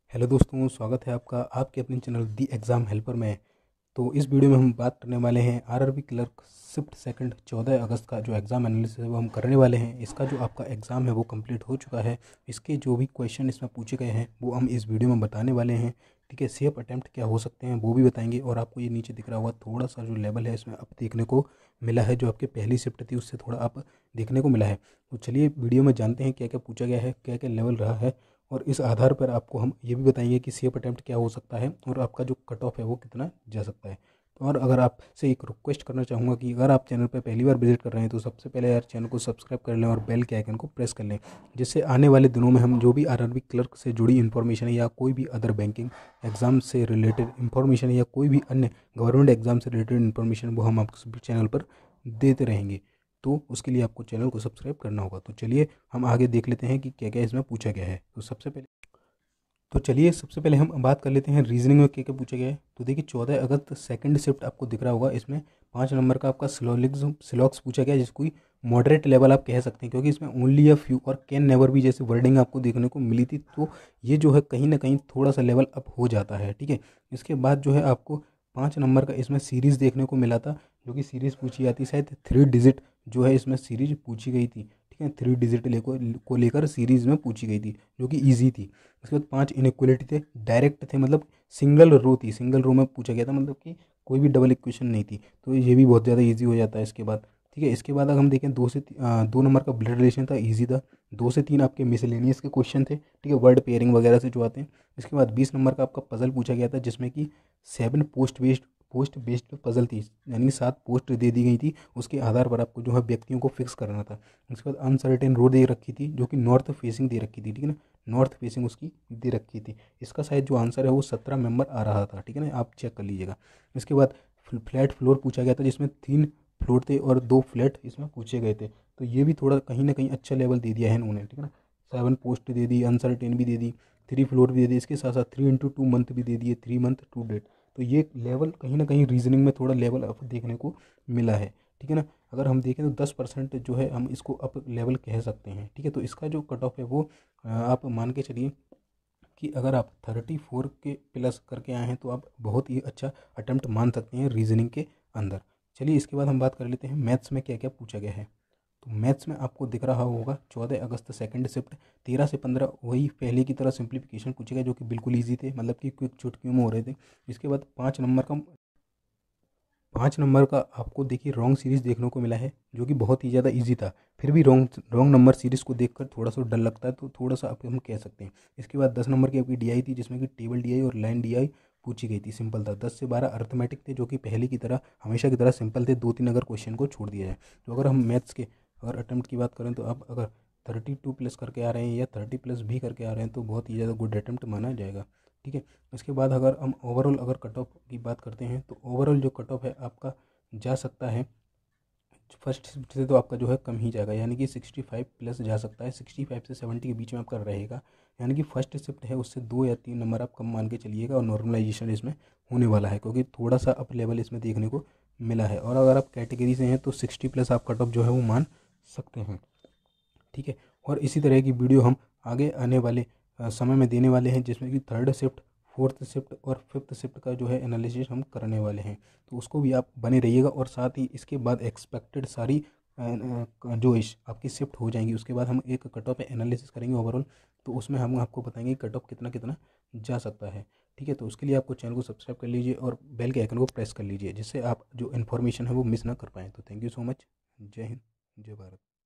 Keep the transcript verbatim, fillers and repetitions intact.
Hello दोस्तों, स्वागत है आपका आपके अपने चैनल दी एग्ज़ाम हेल्पर में। तो इस वीडियो में हम बात करने वाले हैं आरआरबी क्लर्क शिफ्ट सेकंड चौदह अगस्त का जो एग्ज़ाम एनालिसिस है वो हम करने वाले हैं। इसका जो आपका एग्ज़ाम है वो कंप्लीट हो चुका है। इसके जो भी क्वेश्चन इसमें पूछे गए हैं वो हम इस वीडियो में बताने वाले हैं। ठीक है, सेफ अटैम्प्ट क्या हो सकते हैं वो भी बताएंगे। और आपको ये नीचे दिख रहा होगा थोड़ा सा जो लेवल है इसमें अब देखने को मिला है, जो आपकी पहली शिफ्ट थी उससे थोड़ा आप देखने को मिला है। तो चलिए वीडियो में जानते हैं क्या क्या पूछा गया है, क्या क्या लेवल रहा है, और इस आधार पर आपको हम ये भी बताएंगे कि सेफ अटैम्प्ट क्या हो सकता है और आपका जो कट ऑफ है वो कितना जा सकता है। तो और अगर आपसे एक रिक्वेस्ट करना चाहूँगा कि अगर आप चैनल पर पहली बार विजिट कर रहे हैं तो सबसे पहले यार चैनल को सब्सक्राइब कर लें और बेल के आइकन को प्रेस कर लें, जिससे आने वाले दिनों में हम जो भी आरआरबी क्लर्क से जुड़ी इन्फॉर्मेशन है या कोई भी अदर बैंकिंग एग्जाम से रिलेटेड इन्फॉर्मेशन या कोई भी अन्य गवर्नमेंट एग्जाम से रिलेटेड इन्फॉर्मेशन वो हम आपको चैनल पर देते रहेंगे। तो उसके लिए आपको चैनल को सब्सक्राइब करना होगा। तो चलिए हम आगे देख लेते हैं कि क्या क्या इसमें पूछा गया है। तो सबसे पहले तो चलिए सबसे पहले हम बात कर लेते हैं रीजनिंग में क्या क्या पूछा गया है। तो देखिए चौदह अगस्त सेकंड शिफ्ट आपको दिख रहा होगा, इसमें पाँच नंबर का आपका सिलोलिज्म सिलॉक्स पूछा गया है, जिसको मॉडरेट लेवल आप कह सकते हैं, क्योंकि इसमें ओनली अ फ्यू और कैन नेवर भी जैसे वर्डिंग आपको देखने को मिली थी। तो ये जो है कहीं ना कहीं थोड़ा सा लेवल अप हो जाता है। ठीक है, इसके बाद जो है आपको पाँच नंबर का इसमें सीरीज़ देखने को मिला था, जो कि सीरीज़ पूछी जाती है, शायद थ्री डिजिट जो है इसमें सीरीज पूछी गई थी। ठीक है, थ्री डिजिट ले को लेकर सीरीज़ में पूछी गई थी, जो कि ईजी थी। उसके बाद पांच इनइक्वलिटी थे, डायरेक्ट थे, मतलब सिंगल रो थी, सिंगल रो में पूछा गया था, मतलब कि कोई भी डबल इक्वेशन नहीं थी। तो ये भी बहुत ज़्यादा इजी हो जाता है इसके बाद। ठीक है, इसके बाद अगर हम देखें दो से ती- आ, दो नंबर का ब्लड रिलेशन था, इजी था। दो से तीन आपके मिसलेनियस के क्वेश्चन थे, ठीक है, वर्ड पेयरिंग वगैरह से जो आते हैं। इसके बाद बीस नंबर का आपका पजल पूछा गया था, जिसमें कि seven post based post based puzzle थी, यानी सात पोस्ट दे दी गई थी, उसके आधार पर आपको जो है व्यक्तियों को फिक्स करना था। उसके बाद अनसर्टेन रो दे रखी थी, जो कि नॉर्थ फेसिंग दे रखी थी। ठीक है ना, नॉर्थ फेसिंग उसकी दे रखी थी। इसका शायद जो आंसर है वो सत्रह मेंबर आ रहा था। ठीक है ना, आप चेक कर लीजिएगा। इसके बाद फ्लैट फ्लोर पूछा गया था, जिसमें तीन फ्लोर थे और दो फ्लैट इसमें पूछे गए थे। तो ये भी थोड़ा कहीं ना कहीं अच्छा लेवल दे दिया है इन्होंने। ठीक है ना, सेवन पोस्ट दे दी, अनसर्टेन भी दे दी, थ्री फ्लोर भी दे दी, इसके साथ साथ थ्री इंटू टू मंथ भी दे दिए, थ्री मंथ टू डेट। तो ये लेवल कहीं ना कहीं रीजनिंग में थोड़ा लेवल अप देखने को मिला है। ठीक है ना, अगर हम देखें तो दस परसेंट जो है हम इसको अप लेवल कह सकते हैं। ठीक है, तो इसका जो कट ऑफ है वो अ, आप मान के चलिए कि अगर आप थर्टी फोर के प्लस करके आए हैं तो आप बहुत ही अच्छा अटेम्प्ट मान सकते हैं रीजनिंग के अंदर। चलिए इसके बाद हम बात कर लेते हैं मैथ्स में क्या क्या पूछा गया है। तो मैथ्स में आपको दिख रहा होगा चौदह अगस्त सेकंड शिफ्ट तेरह से पंद्रह वही पहले की तरह सिंप्लीफिकेशन पूछे गए, जो कि बिल्कुल ईजी थे, मतलब कि क्विक चुटकियों में हो रहे थे। इसके बाद पाँच नंबर का पाँच नंबर का आपको देखिए रॉन्ग सीरीज़ देखने को मिला है, जो कि बहुत ही ज़्यादा इजी था। फिर भी रॉन्ग रॉन्ग नंबर सीरीज़ को देखकर थोड़ा सा डर लगता है, तो थोड़ा सा आप हम कह सकते हैं। इसके बाद दस नंबर की आपकी डीआई थी, जिसमें कि टेबल डीआई और लाइन डीआई पूछी गई थी, सिंपल था। दस से बारह अर्थमेटिक थे, जो कि पहले की तरह हमेशा की तरह सिंपल थे। दो तीन अगर क्वेश्चन को छोड़ दिया जाए, तो अगर हम मैथ्स के अगर अटैम्प्ट की बात करें तो आप अगर थर्टी टू प्लस करके आ रहे हैं या थर्टी प्लस भी करके आ रहे हैं तो बहुत ही ज़्यादा गुड अटैम्प्ट माना जाएगा। ठीक है, इसके बाद अगर हम ओवरऑल अगर कट ऑफ की बात करते हैं तो ओवरऑल जो कट ऑफ है आपका जा सकता है, फर्स्ट शिफ्ट से तो आपका जो है कम ही जाएगा, यानी कि सिक्सटी फाइव प्लस जा सकता है, सिक्सटी फाइव से सेवेंटी के बीच में आपका रहेगा। यानी कि फर्स्ट शिफ्ट है उससे दो या तीन नंबर आप कम मान के चलिएगा, और नॉर्मलाइजेशन इसमें होने वाला है, क्योंकि थोड़ा सा अप लेवल इसमें देखने को मिला है। और अगर आप कैटेगरी से हैं तो सिक्सटी प्लस आप कट ऑफ जो है वो मान सकते हैं। ठीक है, और इसी तरह की वीडियो हम आगे आने वाले अ, समय में देने वाले हैं, जिसमें कि थर्ड शिफ्ट, फोर्थ शिफ्ट और फिफ्थ शिफ्ट का जो है एनालिसिस हम करने वाले हैं। तो उसको भी आप बने रहिएगा, और साथ ही इसके बाद एक्सपेक्टेड सारी अ, अ, जो इस आपकी शिफ्ट हो जाएंगी, उसके बाद हम एक कट ऑफ एनालिसिस करेंगे ओवरऑल। तो उसमें हम आपको बताएंगे कट ऑफ कितना कितना जा सकता है। ठीक है, तो उसके लिए आपको चैनल को सब्सक्राइब कर लीजिए और बेल के आइकन को प्रेस कर लीजिए, जिससे आप जो इन्फॉर्मेशन है वो मिस ना कर पाएँ। तो थैंक यू सो मच। जय हिंद, जय भारत।